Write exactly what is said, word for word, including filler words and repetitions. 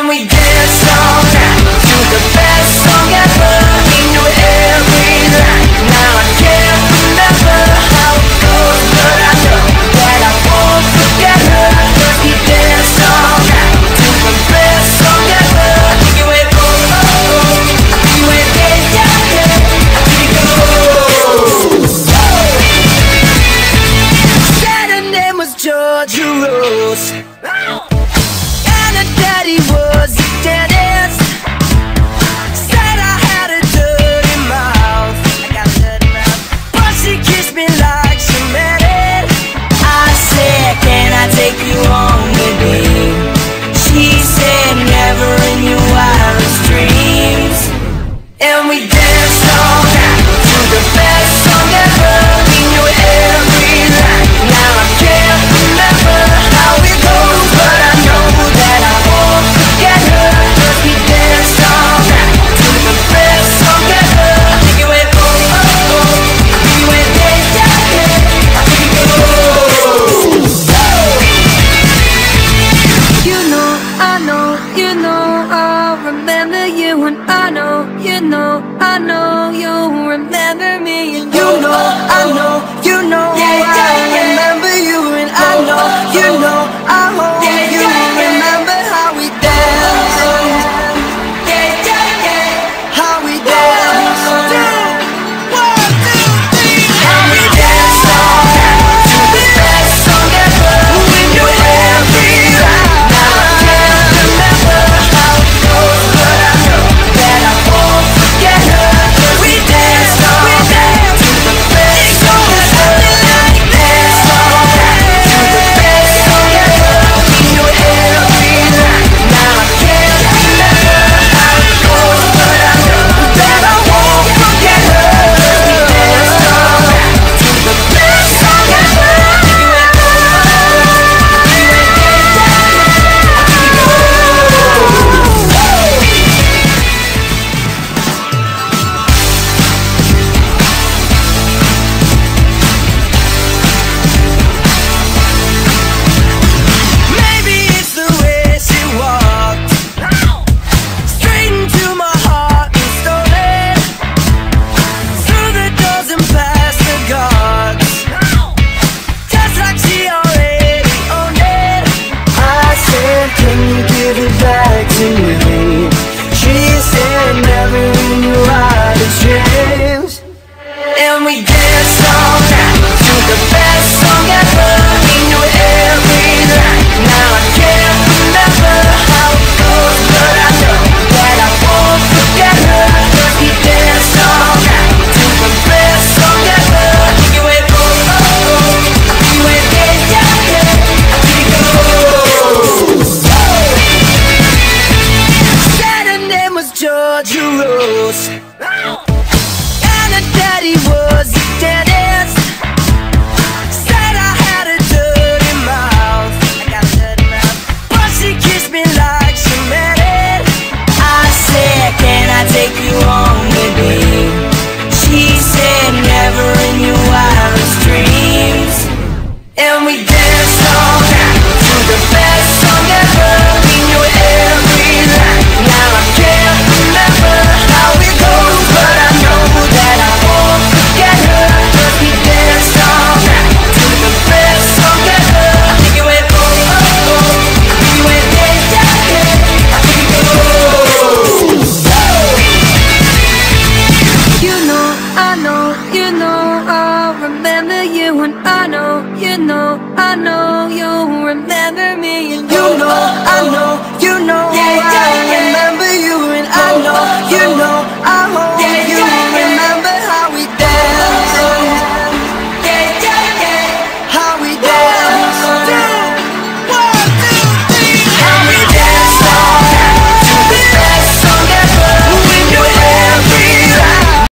we danced all night to the best song ever. We knew every line. Now I can't remember how it goes, but I know that I won't forget her. 'Cause we danced all night to the best song ever. You went oh oh oh, you went yeah yeah yeah. I think it goes. Said her name was Georgia Rose, and her daddy was a dentist. Said I had a dirty mouth, I got a dirty mouth, but she kissed me like she meant it. I said, can I take you home with me? She said, never in your wildest dreams. And we danced all night to the best song ever. We knew every line. Now I can't remember how it goes, but I know that I won't forget her. 'Cause we danced all night to the best song ever. I think it went oh oh oh, I think it went yeah yeah yeah. I think it goes. You know, I know, you know, I'll remember you, and I know, you know, I know you'll remember me, and you know, I know.